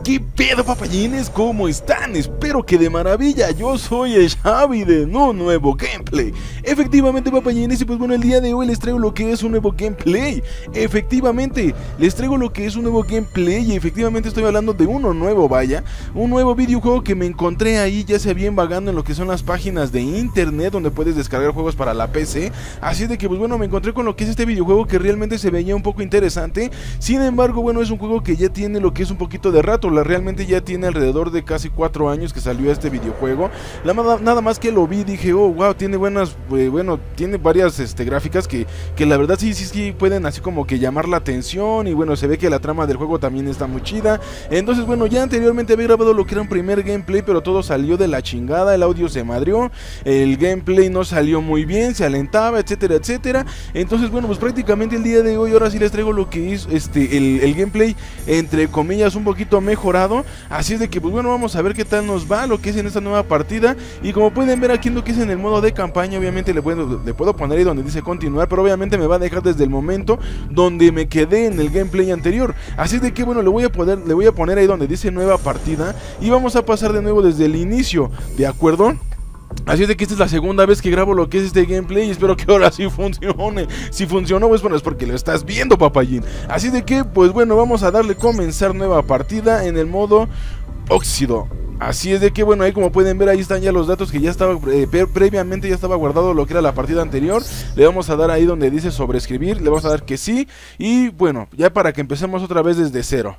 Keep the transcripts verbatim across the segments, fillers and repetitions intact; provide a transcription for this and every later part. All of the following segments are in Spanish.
¿Qué pedo, papayines? ¿Cómo están? Espero que de maravilla. Yo soy el Xavi de un nuevo gameplay. Efectivamente, papayines, y pues bueno, el día de hoy les traigo lo que es un nuevo gameplay. Efectivamente, les traigo lo que es un nuevo gameplay. Y efectivamente estoy hablando de uno nuevo, vaya. Un nuevo videojuego que me encontré ahí, ya sea bien vagando en lo que son las páginas de internet donde puedes descargar juegos para la P C. Así de que pues bueno, me encontré con lo que es este videojuego que realmente se veía un poco interesante. Sin embargo, bueno, es un juego que ya tiene lo que es un poquito de rato. La realmente ya tiene alrededor de casi cuatro años que salió este videojuego. La, nada más que lo vi, dije, oh, wow, tiene buenas, eh, bueno, tiene varias este, gráficas que, que la verdad sí, sí, sí pueden así como que llamar la atención. Y bueno, se ve que la trama del juego también está muy chida. Entonces, bueno, ya anteriormente había grabado lo que era un primer gameplay, pero todo salió de la chingada. El audio se madrió, el gameplay no salió muy bien, se alentaba, etcétera, etcétera. Entonces, bueno, pues prácticamente el día de hoy, ahora sí les traigo lo que es este, el, el gameplay, entre comillas, un poquito mejor. Así es de que pues bueno, vamos a ver qué tal nos va lo que es en esta nueva partida. Y como pueden ver aquí en lo que es en el modo de campaña, obviamente le puedo, le puedo poner ahí donde dice continuar, pero obviamente me va a dejar desde el momento donde me quedé en el gameplay anterior. Así es de que bueno, le voy a poder, le voy a poner ahí donde dice nueva partida y vamos a pasar de nuevo desde el inicio, ¿de acuerdo? Así es de que esta es la segunda vez que grabo lo que es este gameplay y espero que ahora sí funcione. Si funcionó, pues bueno, es porque lo estás viendo, papayín. Así de que, pues bueno, vamos a darle comenzar nueva partida en el modo óxido. Así es de que, bueno, ahí como pueden ver, ahí están ya los datos que ya estaba, eh, pre previamente ya estaba guardado lo que era la partida anterior. Le vamos a dar ahí donde dice sobreescribir, le vamos a dar que sí. Y bueno, ya para que empecemos otra vez desde cero.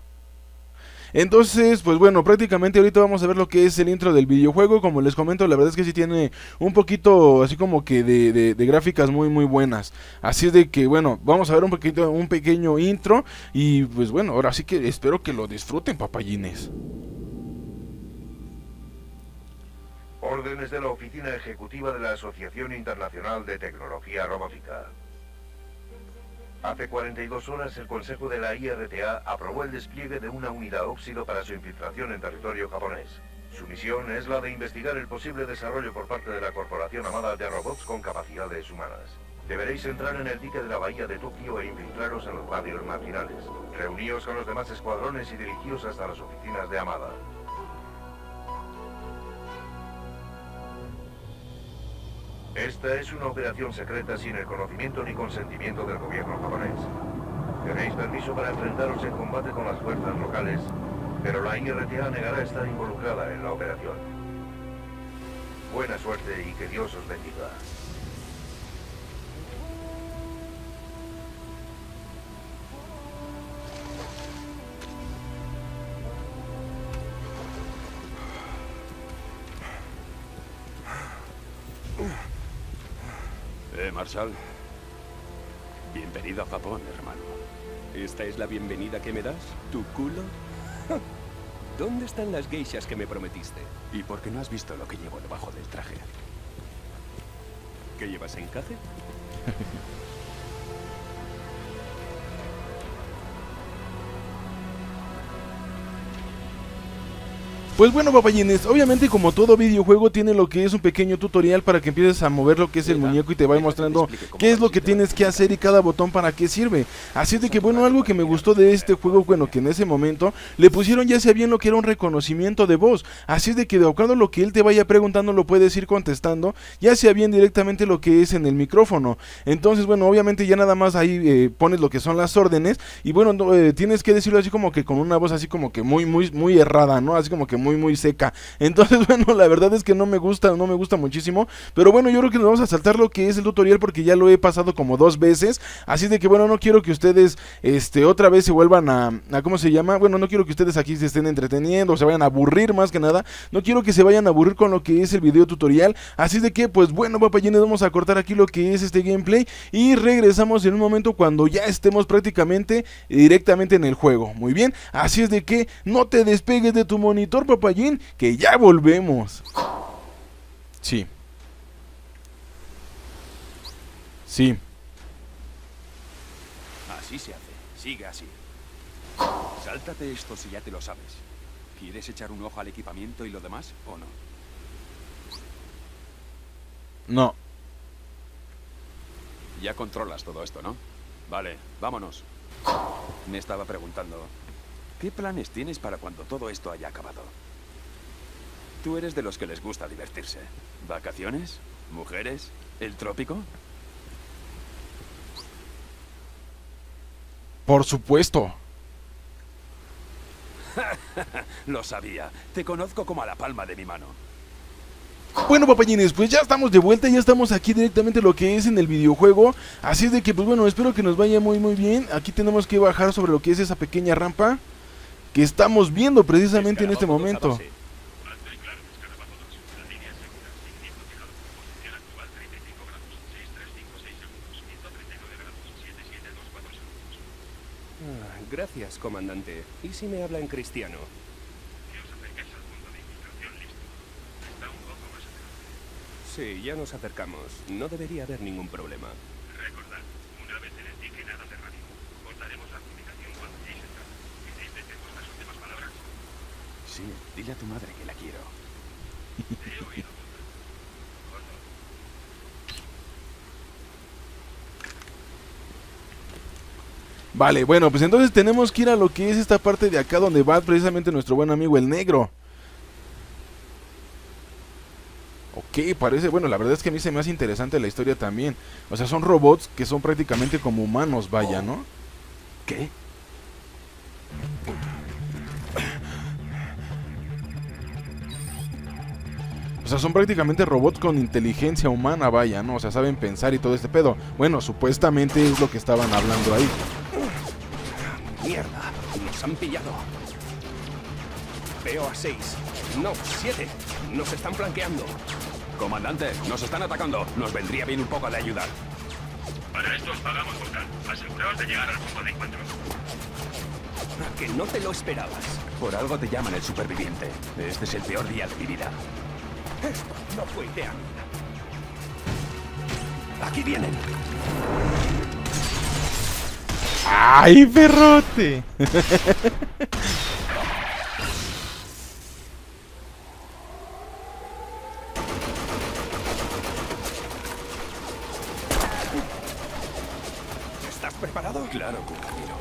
Entonces, pues bueno, prácticamente ahorita vamos a ver lo que es el intro del videojuego. Como les comento, la verdad es que sí tiene un poquito así como que de, de, de gráficas muy muy buenas. Así es de que bueno, vamos a ver un poquito, un pequeño intro. Y pues bueno, ahora sí que espero que lo disfruten, papayines. Órdenes de la Oficina Ejecutiva de la Asociación Internacional de Tecnología Robótica. Hace cuarenta y dos horas el Consejo de la I R T A aprobó el despliegue de una unidad óxido para su infiltración en territorio japonés. Su misión es la de investigar el posible desarrollo por parte de la corporación Amada de robots con capacidades humanas. Deberéis entrar en el dique de la bahía de Tokio e infiltraros en los barrios marginales. Reuníos con los demás escuadrones y dirigíos hasta las oficinas de Amada. Esta es una operación secreta sin el conocimiento ni consentimiento del gobierno japonés. Tenéis permiso para enfrentaros en combate con las fuerzas locales, pero la I R T A negará estar involucrada en la operación. Buena suerte y que Dios os bendiga. Eh, Marshall. Bienvenido a Japón, hermano. ¿Esta es la bienvenida que me das? ¿Tu culo? ¿Dónde están las geishas que me prometiste? ¿Y por qué no has visto lo que llevo debajo del traje? ¿Qué llevas, encaje? Pues bueno, papayines, obviamente como todo videojuego tiene lo que es un pequeño tutorial para que empieces a mover lo que es el muñeco y te vaya mostrando qué es lo que tienes que hacer y cada botón para qué sirve. Así de que bueno, algo que me gustó de este juego, bueno, que en ese momento le pusieron ya sea bien lo que era un reconocimiento de voz. Así de que de acuerdo a lo que él te vaya preguntando lo puedes ir contestando, ya sea bien directamente lo que es en el micrófono. Entonces bueno, obviamente ya nada más ahí eh, pones lo que son las órdenes y bueno, no, eh, tienes que decirlo así como que con una voz así como que muy, muy, muy errada, ¿no? Así como que muy muy muy seca. Entonces bueno, la verdad es que no me gusta, no me gusta muchísimo, pero bueno, yo creo que nos vamos a saltar lo que es el tutorial porque ya lo he pasado como dos veces, así de que bueno, no quiero que ustedes este otra vez se vuelvan a, a ¿cómo se llama? Bueno, no quiero que ustedes aquí se estén entreteniendo o se vayan a aburrir más que nada, no quiero que se vayan a aburrir con lo que es el video tutorial, así de que pues bueno, papayines, vamos a cortar aquí lo que es este gameplay y regresamos en un momento cuando ya estemos prácticamente directamente en el juego. Muy bien, así es de que no te despegues de tu monitor, papá, que ya volvemos. Sí. Sí. Así se hace. Sigue así. Sáltate esto si ya te lo sabes. ¿Quieres echar un ojo al equipamiento y lo demás o no? No. Ya controlas todo esto, ¿no? Vale, vámonos. Me estaba preguntando, ¿Qué planes tienes para cuando todo esto haya acabado? Tú eres de los que les gusta divertirse. ¿Vacaciones? ¿Mujeres? ¿El trópico? Por supuesto. Lo sabía. Te conozco como a la palma de mi mano. Bueno, papayines, pues ya estamos de vuelta, ya estamos aquí directamente lo que es en el videojuego. Así es de que, pues bueno, espero que nos vaya muy muy bien. Aquí tenemos que bajar sobre lo que es esa pequeña rampa que estamos viendo precisamente en este momento. Gracias, comandante. ¿Y si me habla en cristiano? Sí, ya nos acercamos. No debería haber ningún problema. Recordad, una vez en el dique nada de radio. Cortaremos la comunicación cuando lleguéis a casa. ¿Queréis decir vuestras últimas palabras? Sí, dile a tu madre que la quiero. Te he oído. Vale, bueno, pues entonces tenemos que ir a lo que es esta parte de acá donde va precisamente nuestro buen amigo el negro. Ok, parece, bueno, la verdad es que a mí se me hace interesante la historia también. O sea, son robots que son prácticamente como humanos, vaya, ¿no? ¿Qué? O sea, son prácticamente robots con inteligencia humana, vaya, ¿no? O sea, saben pensar y todo este pedo. Bueno, supuestamente es lo que estaban hablando ahí. ¡Mierda! ¡Nos han pillado! Veo a seis. No, siete. Nos están flanqueando. Comandante, nos están atacando. Nos vendría bien un poco de ayuda. Para esto os pagamos, Volcán. Aseguraos de llegar al punto de encuentro. Que no te lo esperabas. Por algo te llaman el superviviente. Este es el peor día de mi vida. Esto no fue idea mía. ¡Aquí vienen! ¡Ay, perrote! ¿Estás preparado? Claro, compañero.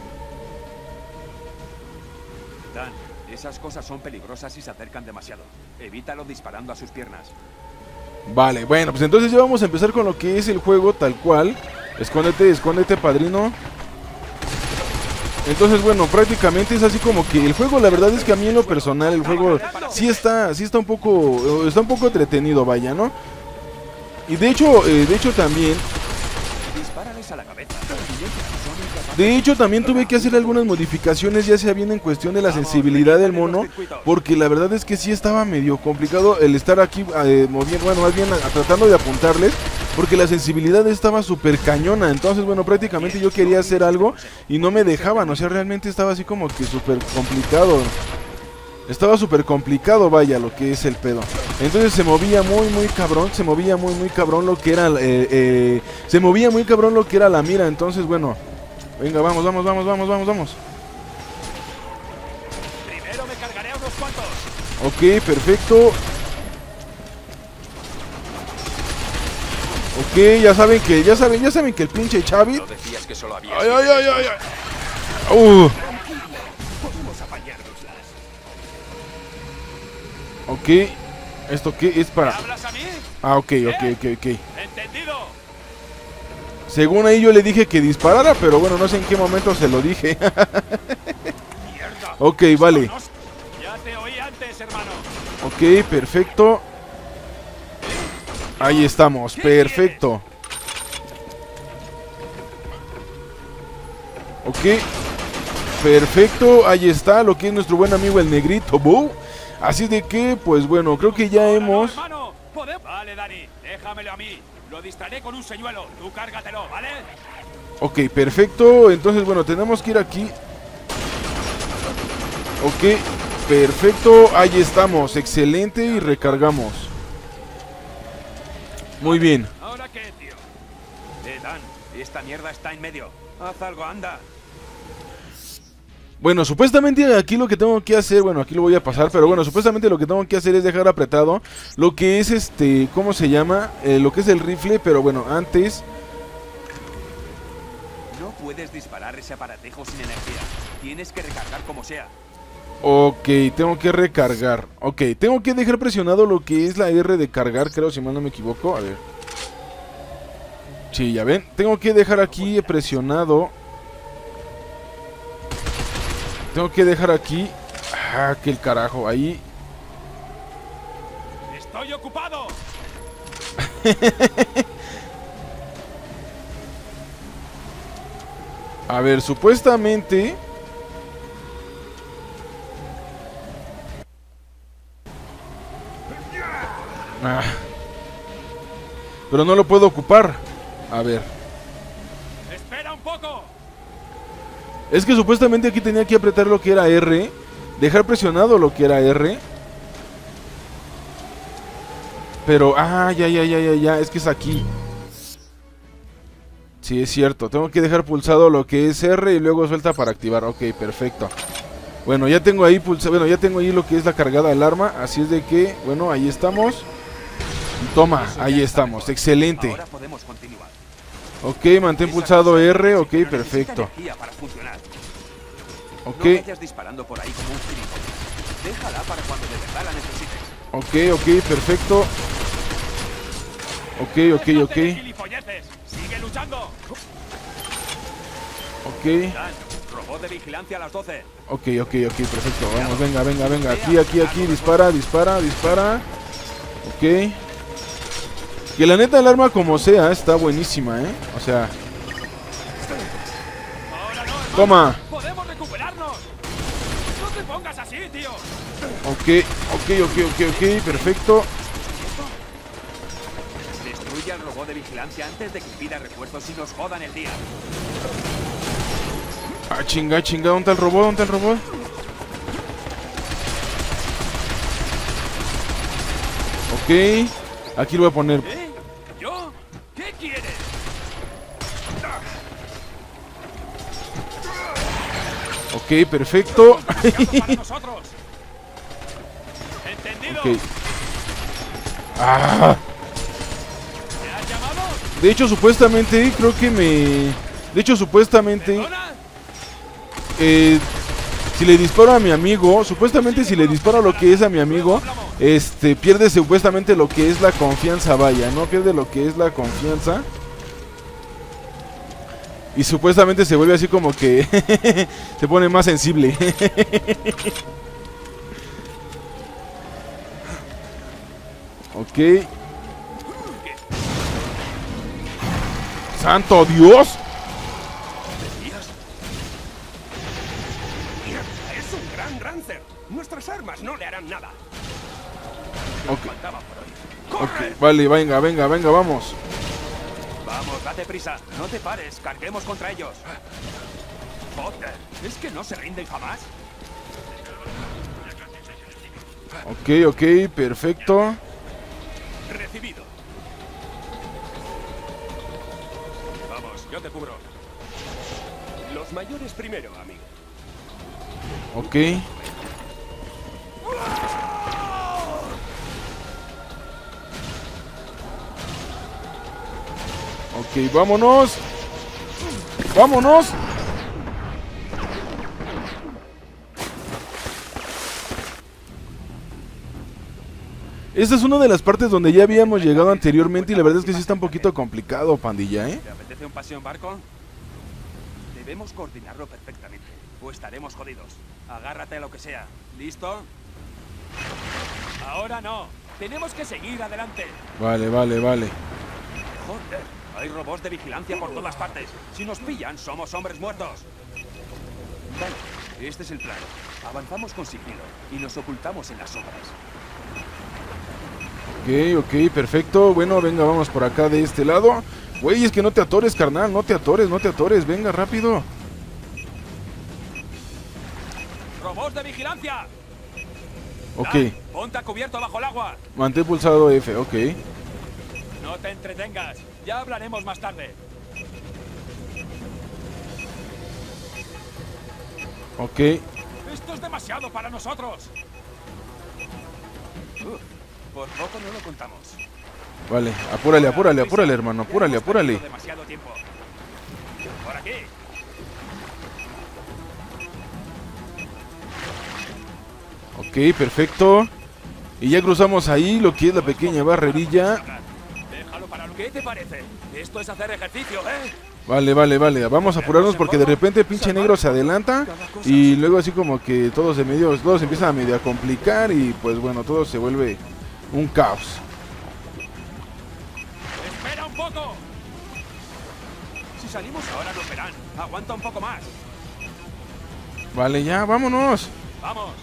Dan, esas cosas son peligrosas y se acercan demasiado. Evítalo disparando a sus piernas. Vale, bueno, pues entonces ya vamos a empezar con lo que es el juego tal cual. Escóndete, escóndete, padrino. Entonces, bueno, prácticamente es así como que el juego, la verdad es que a mí en lo personal, el juego sí está, sí está un poco, está un poco entretenido, vaya, ¿no? Y de hecho, eh, de hecho también, Dispárales a la cabeza. de hecho también tuve que hacer algunas modificaciones, ya sea bien en cuestión de la sensibilidad del mono, porque la verdad es que sí estaba medio complicado el estar aquí eh, moviendo, bueno, más bien a, tratando de apuntarles, porque la sensibilidad estaba súper cañona. Entonces, bueno, prácticamente yo quería hacer algo y no me dejaban, o sea, realmente estaba así como que súper complicado. Estaba súper complicado, vaya, lo que es el pedo. Entonces se movía muy, muy cabrón, se movía muy, muy cabrón lo que era, eh, eh, se movía muy cabrón lo que era la mira. Entonces, bueno, venga, vamos, vamos, vamos, vamos, vamos, vamos. Primero me cargaré a unos cuantos. Ok, perfecto. Ok, ya saben que, ya saben, ya saben que el pinche Xavi. No decías que solo había. Ay, ay, ay, ay, ay. Uh. Podemos apañárnoslas. Ok, ¿esto qué es para? ¿Hablas a mí? Ah, ok, ok, ok, ok. ¿Entendido? Según ahí yo le dije que disparara, pero bueno, no sé en qué momento se lo dije. Mierda. Ok, vale. Ya te oí antes, hermano. Ok, perfecto. Ahí estamos, perfecto. Ok, perfecto, ahí está lo que es nuestro buen amigo el negrito, ¿bu? Así de que, pues bueno, creo que ya hemos... Vale, Dani, déjamelo a mí. Lo distraeré con un señuelo, tú cárgatelo, ¿vale? Ok, perfecto, entonces bueno, tenemos que ir aquí. Ok, perfecto, ahí estamos, excelente, y recargamos. Muy bien. ¿Ahora qué, tío? Eh, Dan, esta mierda está en medio. Haz algo, anda. Bueno, supuestamente aquí lo que tengo que hacer, bueno, aquí lo voy a pasar, pero bueno, supuestamente lo que tengo que hacer es dejar apretado lo que es este, ¿cómo se llama? Eh, lo que es el rifle, pero bueno, antes... No puedes disparar ese aparatejo sin energía. Tienes que recargar como sea. Ok, tengo que recargar. Ok, tengo que dejar presionado lo que es la R de cargar, creo, si mal no me equivoco. A ver. Sí, ya ven. Tengo que dejar aquí presionado. Tengo que dejar aquí. Ah, que el carajo, ahí. ¡Estoy ocupado! A ver, supuestamente... Ah. Pero no lo puedo ocupar. A ver. ¡Espera un poco! Es que supuestamente aquí tenía que apretar lo que era R. Dejar presionado lo que era R. Pero, ah, ya, ya, ya, ya, ya. Es que es aquí. Sí, es cierto. Tengo que dejar pulsado lo que es R y luego suelta para activar. Ok, perfecto. Bueno, ya tengo ahí pulsado. Bueno, ya tengo ahí lo que es la cargada del arma. Así es de que, bueno, ahí estamos. Toma, ahí estamos. Excelente. Ahora podemos continuar. Ok, mantén pulsado R. Ok, perfecto. Ok. No vayas disparando por ahí como un gilipollas. Déjala para cuando de verdad la necesites. Ok, ok, perfecto. Ok, ok, ok. Sigue luchando. Ok. Dan, robot de vigilancia a las doce. Ok, ok, ok, perfecto. Vamos, venga, venga, venga. Aquí, aquí, aquí. Dispara, dispara, dispara. Ok. Que la neta el arma como sea está buenísima, ¿eh? O sea... Toma. Podemos recuperarnos. No te pongas así, tío. Ok, ok, ok, ok, ok. Perfecto. Destruye al robot de vigilancia antes de que pida refuerzos y nos jodan el día. Ah, chinga, chinga. ¿Dónde está el robot? ¿Dónde está el robot? Ok. Aquí lo voy a poner. ¿Eh? ¿Yo? ¿Qué quieres? Ok, perfecto. Para nosotros. ¿Entendido? Ok. Ah. ¿Me has llamado? De hecho, supuestamente, creo que me... De hecho, supuestamente... ¿Perdona? Eh, si le disparo a mi amigo, supuestamente si le disparo a lo que es a mi amigo, este, pierde supuestamente lo que es la confianza, vaya, ¿no? Pierde lo que es la confianza. Y supuestamente se vuelve así como que se pone más sensible. Ok. ¡Santo Dios! Es un gran Rancer. Nuestras armas no le harán nada. Ok. Faltaba por hoy. ¡Corre! Ok, vale, venga, venga, venga, vamos. Vamos, date prisa. No te pares. Carguemos contra ellos. Joder, ¿es que no se rinden jamás? Ok, ok, perfecto. Recibido. Vamos, yo te cubro. Los mayores primero, amigo. Ok. Ok, vámonos. Vámonos. Esta es una de las partes donde ya habíamos llegado anteriormente y la verdad es que sí está un poquito complicado, pandilla, ¿eh? ¿Te apetece un paseo en barco? Debemos coordinarlo perfectamente, o estaremos jodidos. Agárrate a lo que sea. ¿Listo? Ahora no. Tenemos que seguir adelante. Vale, vale, vale. Joder, hay robots de vigilancia por todas partes. Si nos pillan, somos hombres muertos. Vale, este es el plan. Avanzamos con sigilo y nos ocultamos en las sombras. Ok, ok, perfecto. Bueno, venga, vamos por acá de este lado. Güey, es que no te atores, carnal. No te atores, no te atores. Venga, rápido. ¡Robots de vigilancia! Ok. Dan, ponte a cubierto bajo el agua. Mantén pulsado F, ok. No te entretengas. Ya hablaremos más tarde. Ok. Esto es demasiado para nosotros. Uf, por poco no lo contamos. Vale, apúrale, apúrale, apúrale, hermano. Apúrale, Hemos apúrale. perdido demasiado tiempo. Por aquí. Ok, perfecto. Y ya cruzamos ahí lo que es la pequeña barrerilla. Déjalo para lo que te parece. Esto es hacer ejercicio, ¿eh? Vale, vale, vale. Vamos a apurarnos porque de repente pinche negro se adelanta. Y luego así como que todo se medio, todo se empieza a medio a complicar. Y pues bueno, todo se vuelve un caos. ¡Espera un poco! Si salimos ahora nos verán. Aguanta un poco más. Vale, ya, vámonos. ¡Vamos!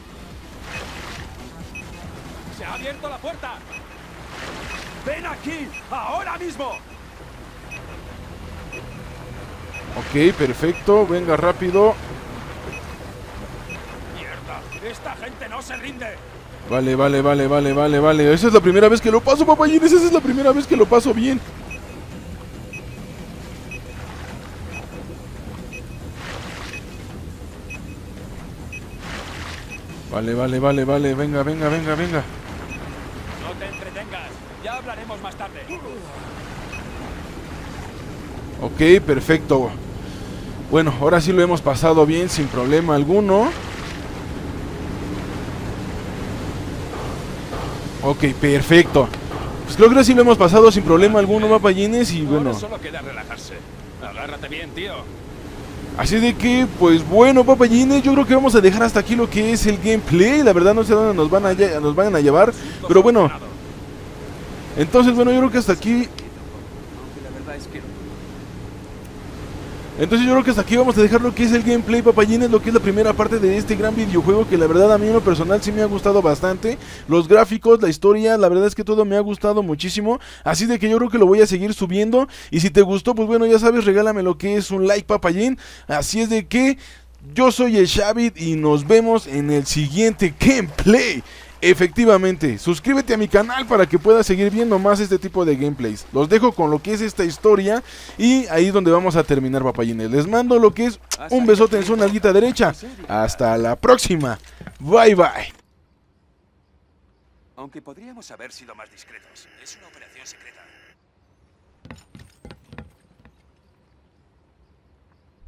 ¡Se ha abierto la puerta! ¡Ven aquí! ¡Ahora mismo! Ok, perfecto. Venga, rápido. ¡Mierda! ¡Esta gente no se rinde! Vale, vale, vale, vale, vale, vale. Esa es la primera vez que lo paso, papayines. Esa es la primera vez que lo paso bien. Vale, vale, vale, vale. Venga, venga, venga, venga. No te entretengas. Ya hablaremos más tarde. Ok, perfecto. Bueno, ahora sí lo hemos pasado bien, sin problema alguno. Ok, perfecto. Pues creo que ahora sí lo hemos pasado sin problema alguno, papayines. Y bueno, Ahora solo queda relajarse. Agárrate bien, tío. así de que, pues bueno, papayines, yo creo que vamos a dejar hasta aquí lo que es el gameplay. La verdad no sé dónde nos van a, lle- nos van a llevar, pero bueno. Entonces, bueno, yo creo que hasta aquí... Aunque la verdad es que no. Entonces yo creo que hasta aquí vamos a dejar lo que es el gameplay, papayines, lo que es la primera parte de este gran videojuego que la verdad a mí en lo personal sí me ha gustado bastante. Los gráficos, la historia, la verdad es que todo me ha gustado muchísimo. Así de que yo creo que lo voy a seguir subiendo. Y si te gustó, pues bueno, ya sabes, regálame lo que es un like, papayín. Así es de que yo soy el Xavid y nos vemos en el siguiente gameplay. Efectivamente, suscríbete a mi canal para que puedas seguir viendo más este tipo de gameplays. Los dejo con lo que es esta historia y ahí es donde vamos a terminar, papayines. Les mando lo que es un besote en su nalguita derecha. Hasta la próxima. Bye bye. Aunque podríamos haber sido más discretos. Es una operación secreta.